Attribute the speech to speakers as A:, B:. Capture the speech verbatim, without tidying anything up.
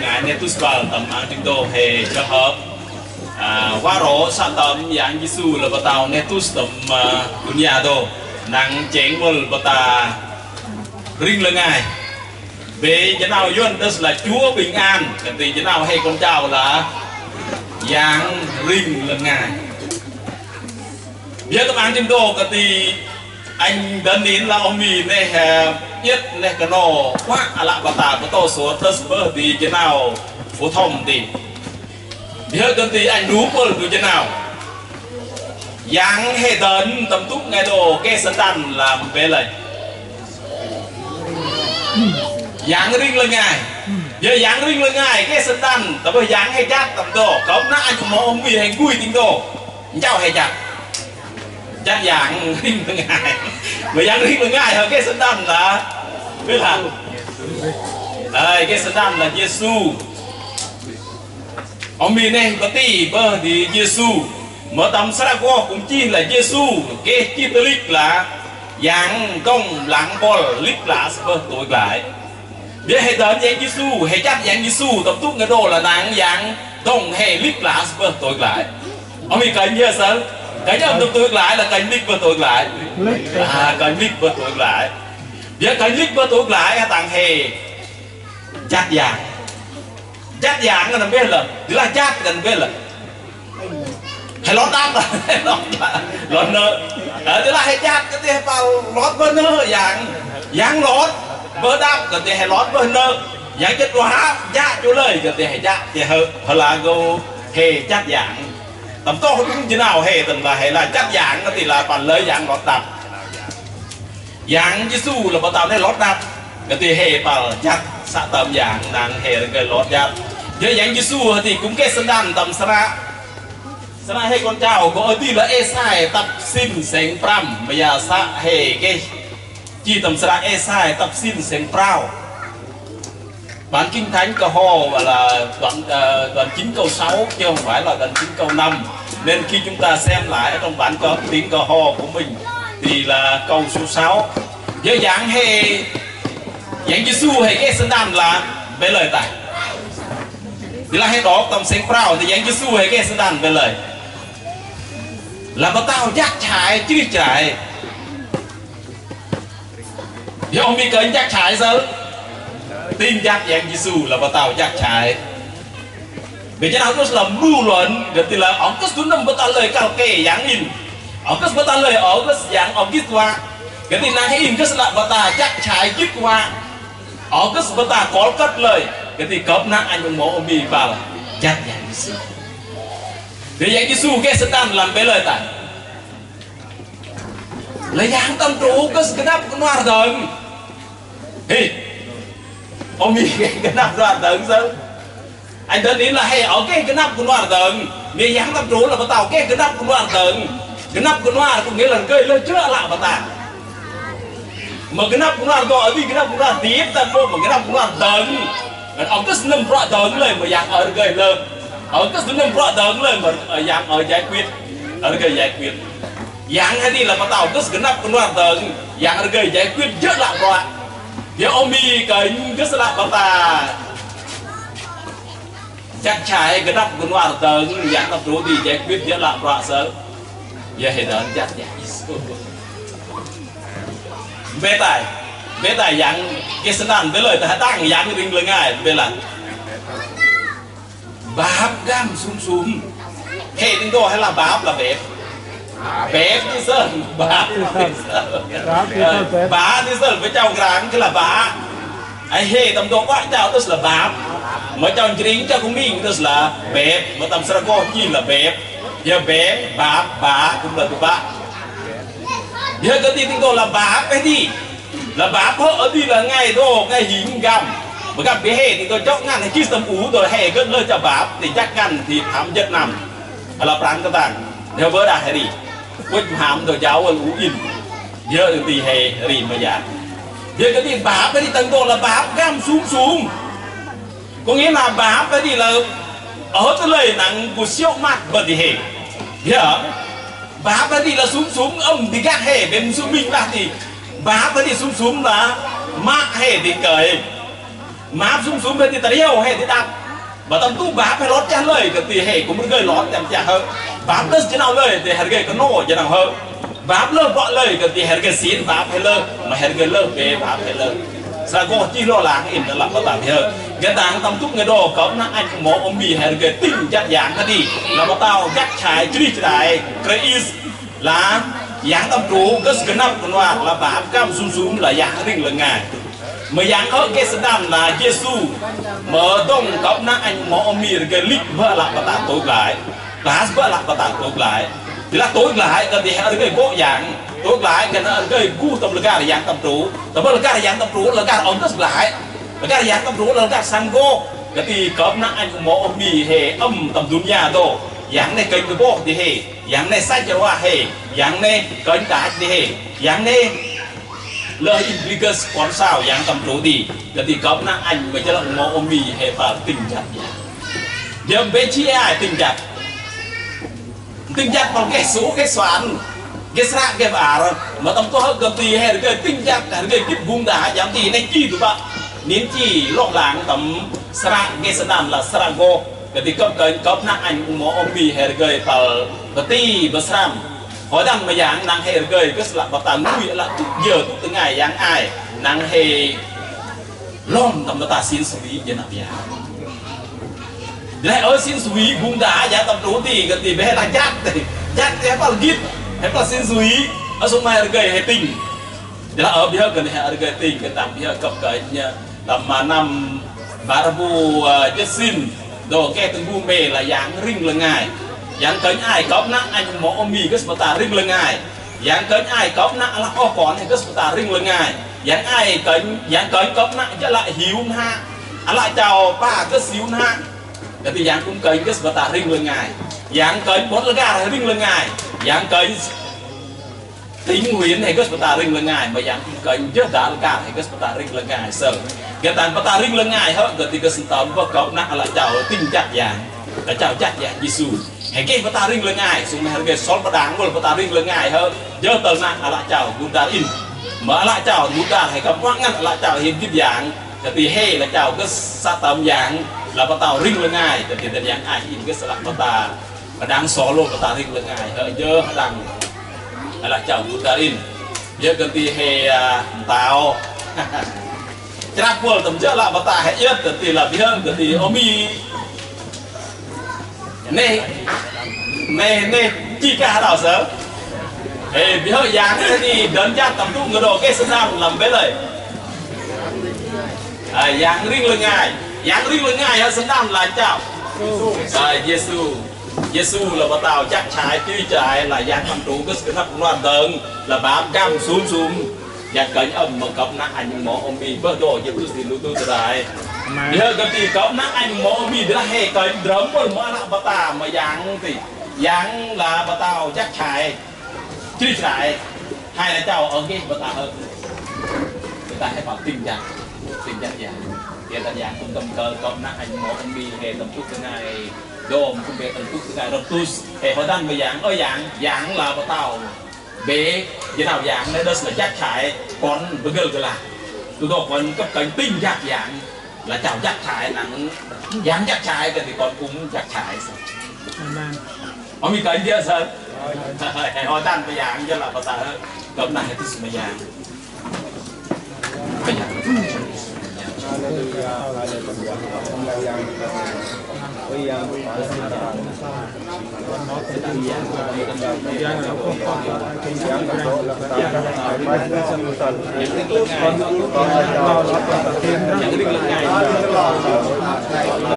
A: ngài nét tu spa tầm ăn chúng tôi hệ cho hợp qua rổ sa tầm dạng Giêsu là bắt đầu nét tu tầm dunia đồ nắng chén mול bắt ta riêng là ngài về chỗ nào yun đó là Chúa bình an thì chỗ nào hay con chào là dạng riêng là ngài biết tầm ăn chúng tôi thì anh đến đến là ông mì này biết này cái nó quá à lạ bà ta có to số tơ sơ thì thế nào phổ thông thì biết đến thì anh đúng hơn từ thế nào giáng hệ đến tầm túc ngày đồ cái sân đàn làm về lời giáng riêng lên ngài giờ giáng riêng lên ngài cái sân đàn tầm bây giáng hay chát tầm đồ có nãy anh cũng ông mì hay vui tính đồ cháu hay chát chắc dạng riêng là ngài người dạng riêng là ngài ở cái sân đàn là biết là đây cái sân đàn là Giêsu ông mình này có tí bơ thì Giêsu mở tầm sát qua cũng chi là Giêsu cái chi tư lịch là dạng công lặng bol lịch là bơ tuổi lại biết hệ đến dạng Giêsu hệ chắc dạng Giêsu tập túc cái đồ là nàng dạng công hệ lịch là bơ tuổi lại ông mình cần nhớ sao cái nhầm được tuổi lại là cái nick vừa tuổi lại à cái nick vừa tuổi lại giờ cái nick vừa tuổi lại tặng hề chát dạng chát dạng là biết là là chát gần biết là hay lót đáp là lót nợ ở thế là hay chát cái gì vào lót vơ nợ dạng dạng lót vơ đáp cái gì hay lót vơ nợ dạng chất hóa giá chỗ lời cái gì hay chát thì hơi là go hề chát dạng tầm to không như nào hệ tầm là hệ là chắc dạng nó thì là toàn lấy dạng lót đạp dạng Giêsu là bắt đầu đây lót đạp cái thì hệ vào chắc xã tầm dạng nàng hệ là cái lót đạp với dạng Giêsu thì cũng cái sân đàn tầm sara sara hay con chào có ở thì là Esai tập xin seng pram bây giờ xã hệ cái chi tầm sara Esai tập xin seng prao bản kinh thánh câu ho và là đoạn uh, đoạn chín câu sáu chứ không phải là đoạn chín câu năm nên khi chúng ta xem lại ở trong bản có tiếng câu ho của mình thì là câu số sáu với dạng hệ dạng Giêsu hay cái sân đàn là về lời tại thì là hay đó tầm sen prao thì dạng Giêsu hay cái sân đàn về lời là bắt tao giác trái chứ trái thì ông bị cởi giác trái sao tin chắc dạng Giêsu là bắt tao chắc trái vì thế nào nó là mưu luận thì là ông cứ xuống năm bắt tao lời cao kê dạng in ông cứ bắt tao lời ở cái dạng ông kít qua cái tin năng in cứ là bắt tao chắc trái kít qua ông cứ bắt tao có cất lời cái thì cấp năng anh cũng mổ ông bị vào là chắc dạng Giêsu vì dạng Giêsu cái sân đàn làm cái lời tại là dạng tâm trụ cứ cái nắp cái noa đờn thì ông mi cái nắp ra tận sao anh đến đến là hay ở cái cái nắp của nó là tận nghe dáng tâm trú là bắt tàu cái cái nắp của nó là tận cái nắp của nó có nghĩa là cây lên chữa lại bắt ta mà cái nắp của nó là ở đi cái nắp của nó là tiếp ta vô mà cái nắp của nó là tận ông cứ nằm rõ tận lên mà dạng ở cây lên ở cứ nằm rõ tận lên mà ở dạng ở giải quyết ở cây giải quyết dạng hay đi là bắt tàu cứ cái nắp của nó là tận dạng ở cây giải quyết chữa lại rồi giờ ông mi cái cái là bắt ta chắc trái cái nắp của nó là tầng dạng tập trú thì giải quyết rất là rõ sớm giờ hệ đến chắc dạng về tài về tài dạng cái sân đàn với lời ta tăng dạng cái đình lời ngài về là báp gam sum sum hệ tiếng đồ hay là báp là bếp bếp thì sơn báp thì sơn bá thì sơn với chào gắng cái là bá ai hệ tầm đồ quá chào tức là báp mà cho chính cho cũng mình tức là bếp mà tầm sara co chi là bếp giờ bếp báp bá cũng là tụi bá giờ cái tiếng đồ là báp cái gì là báp ở đi là ngày đồ ngày hình gầm mà gặp cái hệ thì tôi chóc ngăn thì chỉ tầm ú rồi hệ cất lên cho báp thì chắc ngăn thì thảm chất nằm là prang các bạn theo vỡ đại đi quýt hàm rồi cháu ú in giờ thì hệ gì mà giả giờ cái tiếng báp cái đi tầng đồ là báp gam xuống xuống có nghĩa là báp cái gì là ở cái lời nặng của siêu mặt và thì hệ hiểu báp cái gì là xuống xuống ông thì các hệ bên xuống mình là thì báp cái gì xuống xuống là mát hệ thì cởi má sum sum bên thì ta điêu hay thì đạp mà tâm tu bá phải lót chán lời cái thì hệ cũng muốn gây lót chạm chả hơn bá đất chứ nào lời thì hạt gây có nổ cho nào hơn bá lơ vợ lời cái thì hạt gây xín bá phải lơ mà hạt gây lơ về bá phải lơ sao có chi lo lắng in là có tạm hơn cái tàng tâm túc người đồ có nó anh mỏ ông bì hạt gây tinh chặt dạng cái đi là mà tao chắc trái chứ đi trái cái is là dạng tâm trụ cái cái năm cònว่าlà bá cam sum sum là dạng riêng là ngài mà dạng ở cái sự đam là Giêsu mở đông cọp na anh mỏ ông bì cái lít vợ là tạm tối lại lá vợ là tạm tối lại thì là tối lại cái thì hạt cái bộ dạng tối lại cái nó cái cu tâm là cái là dạng tâm trụ tâm là cái là dạng tâm trụ là cái ông tất lại là cái dạng tâm trụ là cái sang go cái thì cọp na anh mỏ ông bì hệ âm tầm dunia nhà đồ dạng này cây cái bộ thì hệ dạng này sai cho hoa hệ dạng này cây cả thì hệ dạng này lời implicus còn sao dạng tầm trụ thì cái thì cọp na anh mới cho là mỏ ông bì hệ vào tình chặt giờ bên chia ai tình chặt tình chặt bằng cái số cái xoắn cái sạ cái vả mà tâm có hơn cầm tì hay cái tinh chặt cái cái kip vùng đá giảm tì này chi tụi bạn nín chi lọt láng tầm sạ cái sạ đàn là sạ go cái thì cấp cái cấp nặng anh mỏ ông bì hay cái tờ cái tì bờ sam hỏi đằng mà dạng nặng hay cái cái sạ bờ tà nuôi là тут giờ тут từ ngày dạng ai nặng hay lon tầm bờ tà xin xử lý như nào vậy lại ở xin suy vùng đá giá tập đủ thì cái thì bé là chát thì chát thì phải là gít phải là xin suy ở số mai là gầy hay tình thì là ở bây giờ gần hay gầy tình cái tạm bây giờ cập cái tầm mà năm bà bu chết xin đồ cái từng bu mề là dạng ring là ngài dạng cấn ai cọp nặng anh mỏ ông mì cái sờ tà ring là ngài dạng cấn ai cọp nặng là o còn hay cái sờ tà ring là ngài dạng ai cấn dạng cấn cọp nặng chứ lại hiếu ha anh lại chào ba cái xíu ha cái thì dạng cũng cây cái sờ tà ring lên ngài dạng cây bốn là gà ring lên ngài dạng cây tính nguyện hay cái sờ tà ring lên ngài mà dạng cũng cây chết đã là gà hay cái sờ tà ring lên ngài sợ cái tàn sờ tà ring lên ngài hết cái thì cái sờ tà và cậu nặng lại chào tinh chặt dạng là chào chặt dạng Giêsu hay cái sờ tà ring lên ngài xuống này cái sót đáng luôn sờ tà ring lên ngài hơn giờ tờ nặng lại chào Buddha in mà lại chào Buddha hay các quán ngăn lại chào hiện cái dạng cái thì hay là chào cái sa tầm dạng là bắt tàu ring lên ngài thì thì dạng ai in cái sạc bắt ta và đang xóa luôn bắt ta ring lên ngài hỡi nhớ đang là chào Buddha in nhớ cái thì hay tàu chắc vừa tầm trước là bắt ta hay nhất thì là biết hơn thì ông mi nè nè nè chi cả đào sớm thì biết hơn dạng thế thì đến chắc tầm trung người đồ cái sân nam làm bé lời dạng ring lên ngài dạng ring lên ngài ở sân nam là chào Giêsu Giêsu là bắt tàu chắc trái tuy trái là dạng thằng trụ cái sự thắp loan tầng là bám cam xuống xuống dạng cánh âm mà cọp nặng anh mỏ ông bì bớt đồ như tôi xin lưu tôi từ đây nhớ cái gì cọp nặng anh mỏ ông bì là hệ cánh drấm rồi mà là bắt tàu mà dạng thì dạng là bắt tàu chắc trái chứ trái hay là chào ở cái bắt tàu hơn người ta hay bảo tình trạng tình trạng dạng hiện tại dạng cũng tầm cờ cộng nặng anh mỏ ông bì hệ tầm chút cái này đồm cũng về tầm chút cái này rập tus hệ họ đang về dạng ở dạng dạng là bắt tàu bé như nào dạng này đây là chắc chải con burger cái là tôi đọc còn cấp cảnh tinh chắc dạng là chào chắc chải nặng dạng chắc chải thì còn cũng chắc chải họมีcái gì sao họ đang về dạng cho là bắt tàu cầm này thì sự dạng bây giờ Yang